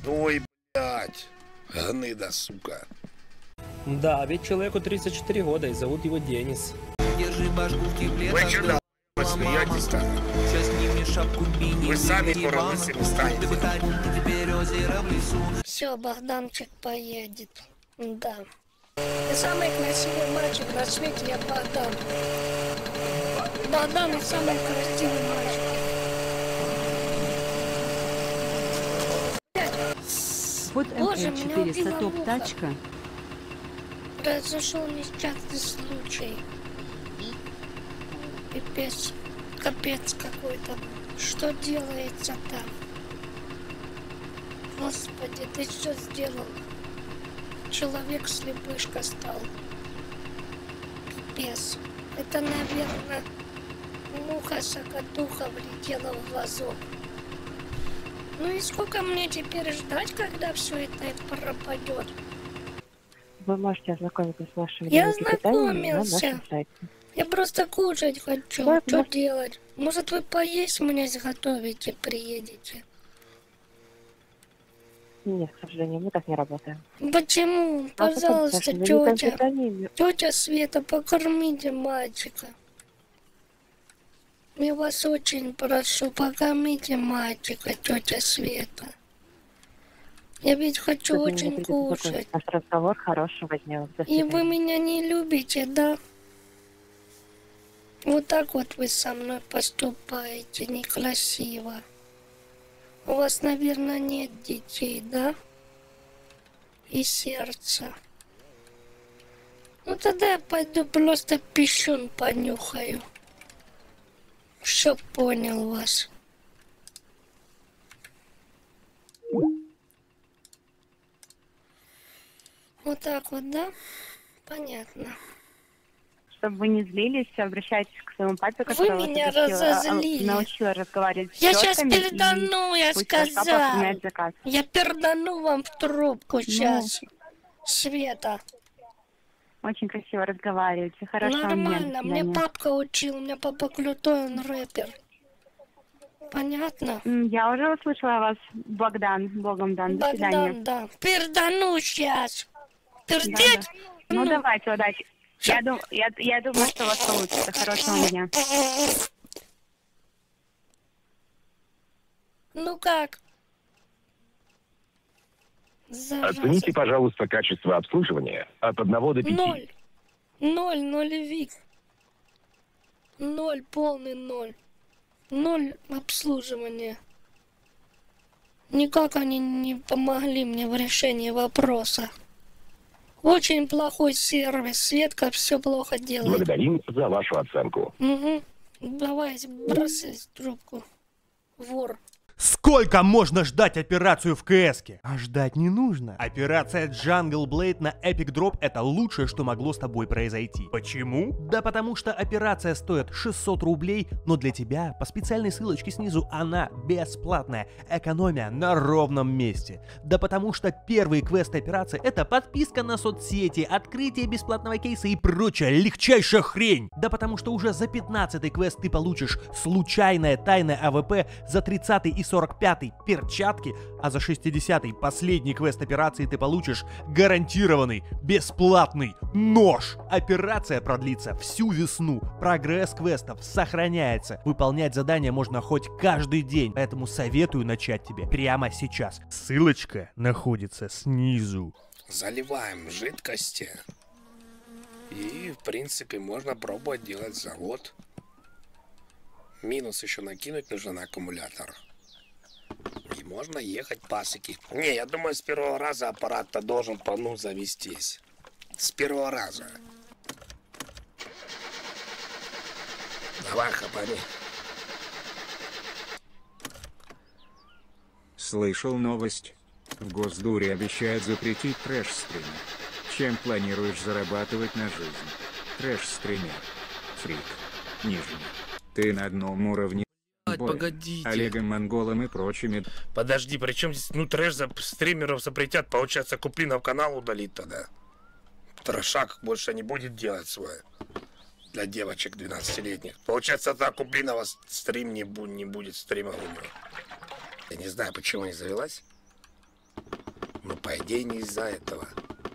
Ой, блядь. Гнида, сука. Да, ведь человеку 34 года и зовут его Денис. Держи башку в тепле. Вы что, вы смеетесь-то? Сейчас сними шапку бини. Вы сами скоро лысыми станете. Все, Богданчик поедет. Да. Ты самый красивый мальчик на свете, я Богдан. Богдан и самый красивый мальчик. Вот Боже, меня убила МР-400 топ муха. тачка. Произошел несчастный случай. Пипец. Капец какой-то. Что делается там? Господи, ты что сделал? Человек слепышка стал. Пипец. Это, наверное, муха-сокотуха влетела в глазок. Ну и сколько мне теперь ждать, когда все это пропадет? Вы можете ознакомиться с нашими Я питаниями на ознакомился. нашем сайте. Я просто кушать хочу. Да, Что да. делать? Может, вы поесть мне сготовите, приедете? Нет, к сожалению, мы так не работаем. Почему? А потом Пожалуйста, с нашими видами тетя. питаниями Тетя Света, покормите мальчика. Я вас очень прошу, покормите мальчика, тетя Света. Я ведь хочу Чтобы не очень придется кушать. закончить наш разговор. Хорошего дня. До И вы свидания. меня не любите, да? Вот так вот вы со мной поступаете, некрасиво. У вас, наверное, нет детей, да? И сердца. Ну тогда я пойду просто пищун понюхаю. Чтоб понял вас. Вот так вот, да? Понятно. Чтобы вы не злились, обращайтесь к своему папе, которого меня ты разозлили. научила разговаривать с Я сейчас тётками, пердану, я и пусть ваш папа сказал. отменяет заказ. Я пердану вам в трубку сейчас. Света. Очень красиво разговариваете. Хорошего дня. До Нормально. Мне свидания. папка учил. У меня папа крутой, он рэпер. Понятно? Я уже услышала вас, Богдан. Богом дан. До свидания. Богдан, да. Пердану сейчас. Пердеть? Да. Ну, давайте, удачи. Я думаю, что у вас получится. Хорошего дня. Ну как? Зараза. Оцените, пожалуйста, качество обслуживания от 1 до 5. 0. 0, нулевик. 0, полный 0. 0 обслуживания. Никак они не помогли мне в решении вопроса. Очень плохой сервис. Светка все плохо делает. Благодарим за вашу оценку. Угу. Давай, бросай трубку. Вор. Сколько можно ждать операцию в КС-ке? А ждать не нужно. Операция Jungle Blade на Epic Drop — это лучшее, что могло с тобой произойти. Почему? Да потому что операция стоит 600 рублей, но для тебя по специальной ссылочке снизу она бесплатная. Экономия на ровном месте. Да потому что первый квест операции — это подписка на соцсети, открытие бесплатного кейса и прочая легчайшая хрень. Да потому что уже за 15-й квест ты получишь случайное тайное АВП, за 30-й и 45-й перчатки, а за 60-й последний квест операции ты получишь гарантированный бесплатный нож. Операция продлится всю весну. Прогресс квестов сохраняется. Выполнять задания можно хоть каждый день, поэтому советую начать тебе прямо сейчас. Ссылочка находится снизу. Заливаем жидкости. И, в принципе, можно пробовать делать завод. Минус еще накинуть нужно на аккумулятор. И можно ехать пасеки. Не, я думаю, с первого раза аппарат-то должен завестись. С первого раза. Давай, хапани. Слышал новость. В Госдуре обещают запретить трэш-стримы. Чем планируешь зарабатывать на жизнь? Трэш-стример. Фрик. Нижний. Ты на одном уровне. Погодите. Олегом Монголом и прочими. Подожди, при чем здесь, трэш за стримеров запретят, получается, Куплинов канал удалит тогда. Трэшак больше не будет делать свой. Для девочек 12-летних. Получается, тогда Куплинова стрим не будет стрима у него. Я не знаю, почему не завелась. По идее, не из-за этого.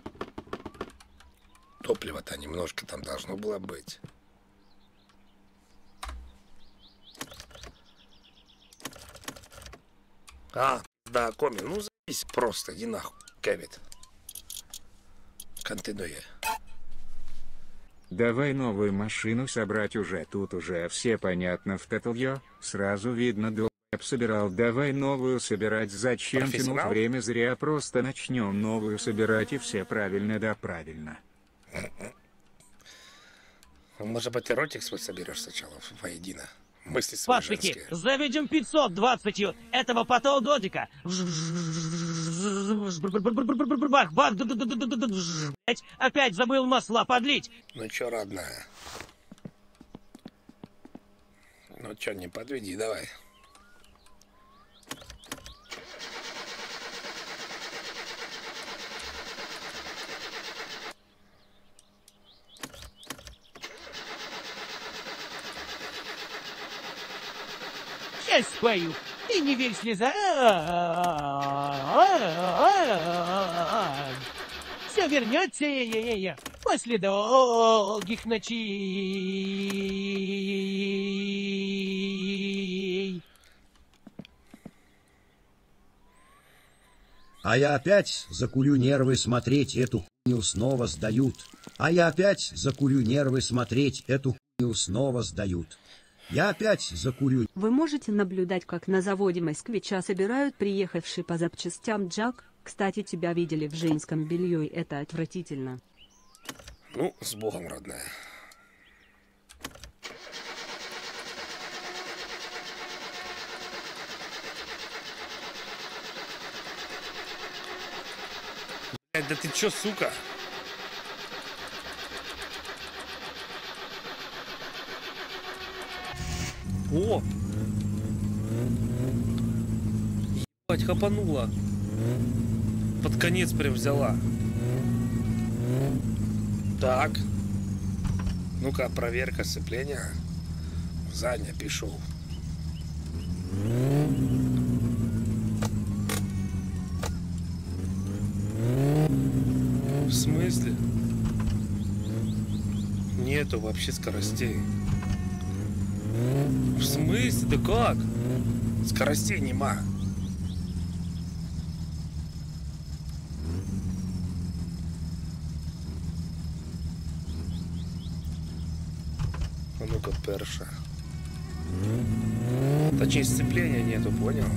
Топлива-то немножко там должно было быть. А, да, Коми, ну заебись просто, иди нахуй, Кевит. Континуя. Давай новую машину собрать уже, тут уже все понятно в Тетл-Йо, сразу видно, долб собирал, давай новую собирать, зачем тянуть время зря, просто начнем новую собирать и все правильно, да правильно. Может быть, ты ротик свой соберешь сначала воедино? Мысли свои Паштыки, женские. заведем 520 этого патододика. Опять забыл масла подлить. Ну чё, родная? Ну чё, не подведи, давай. Сейчас спою. И не верь слеза. Все вернется после долгих ночей. А я опять закурю нервы смотреть, эту хуйню снова сдают. А я опять закурю нервы смотреть, эту хуйню снова сдают. Я опять закурю. Вы можете наблюдать, как на заводе москвича собирают приехавший по запчастям Джак. Кстати, тебя видели в женском белье, и это отвратительно. Ну, с Богом, родная. Блядь, да ты чё, сука? О! Ебать, хапанула. Под конец прям взяла. Так. Ну-ка, проверка сцепления. В заднее пишу. В смысле? Нету вообще скоростей. В смысле? Да как? Скоростей нема. А ну-ка, перша. Точнее, сцепления нету, понял?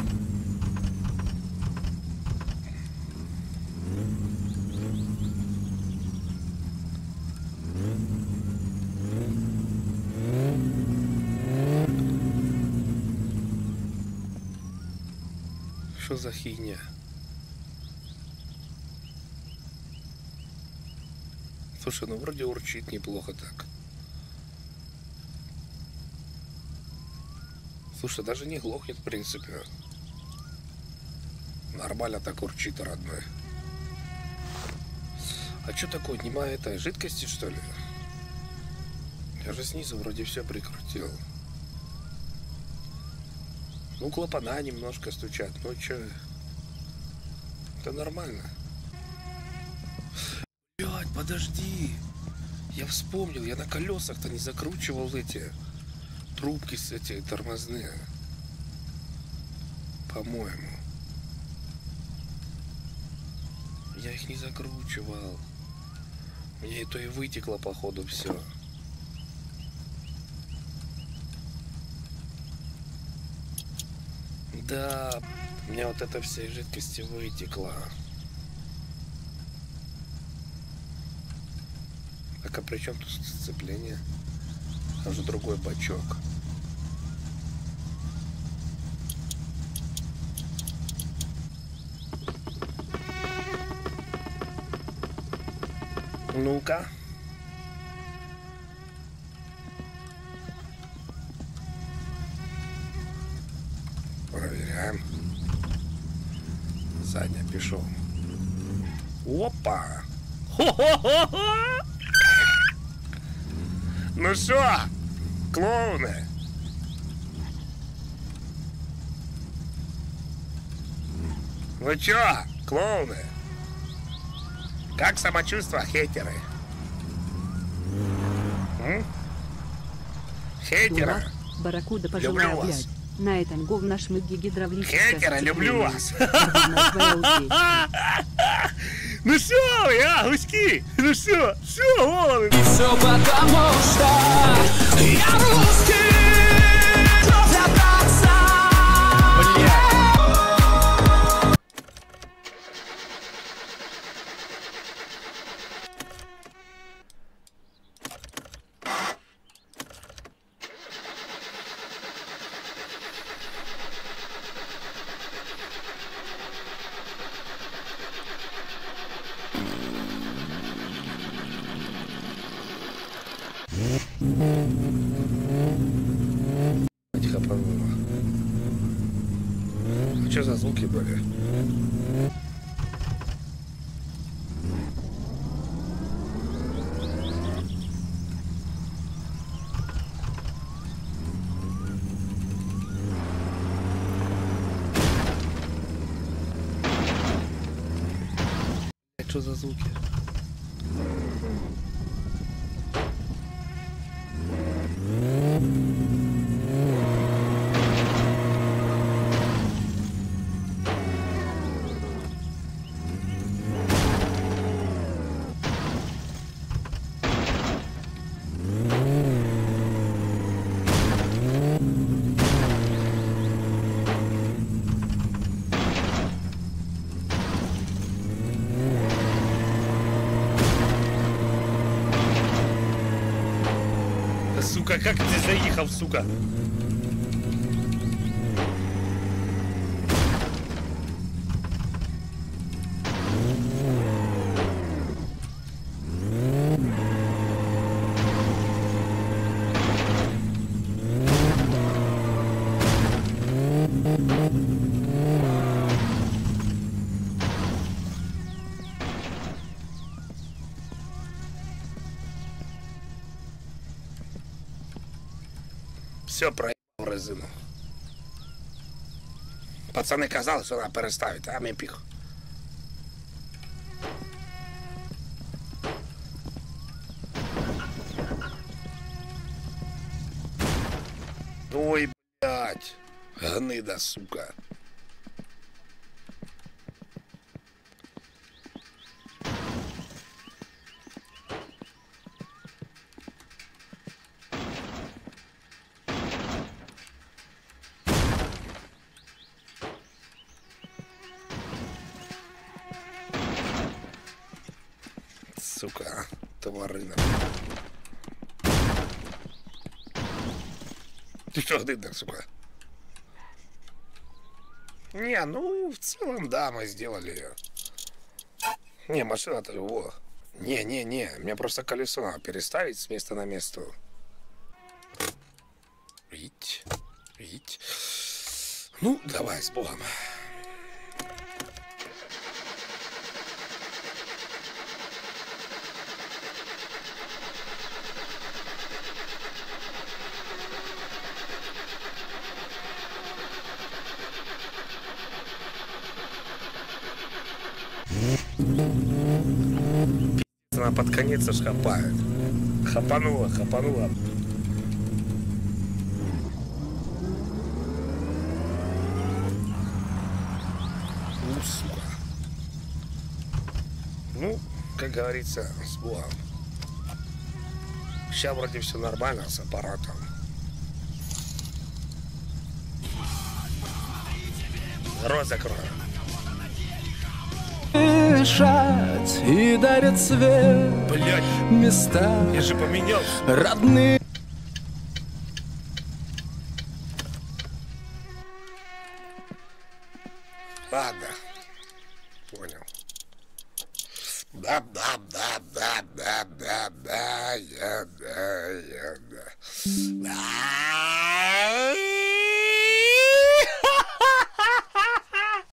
Что за херня? Слушай, ну вроде урчит неплохо так. Слушай, даже не глохнет, в принципе. Нормально так урчит, родной. А что такое? Нема этой жидкости, что ли? Я же снизу вроде все прикрутил. Ну, клапана немножко стучат. Ну, чё? Это нормально. Блядь, подожди. Я вспомнил, я на колесах-то не закручивал эти трубки с эти тормозные. По-моему. Я их не закручивал. Мне это и вытекло, походу, все. Да, у меня вот это всей жидкости вытекла. Так, а при чем тут сцепление? Там же другой бачок. Ну-ка. Проверяем. Задняя пішов. Опа! Хо-хо-хо-хо! Ну що, клоуни? Ну чё, клоуны? Как самочувствие, хейтеры? Хейтеры? Дурак, барракуда Люблю пожилая, вас. блядь. На этом говна шмыги гидравлическое Хейтеры, люблю сцепление. вас. Говна твоя утечка. Ну что, гуськи? Ну что, вон. Все потому что я русский. Хапануло. Что за звуки были? Что за звуки? Сука, как ты заехал, сука? Все, проехал резину. Пацани казали, що треба переставити, а ми піх. Ой, блядь. Гнида, сука. Сука, тварина. Ты что, гнида, сука? Не, ну, в целом, да, мы сделали ее. Не, машина-то его. Не, мне просто колесо надо переставить с места на место. Видите? Ну, давай, с Богом. Она под конец аж хапает. Хапанула. Ну, сука. Ну, как говорится, с Богом. Сейчас вроде все нормально с аппаратом. Рот закрою. Дышать и дарят свет. Блядь, места я же поменялся. родные. Ладно, понял. Да.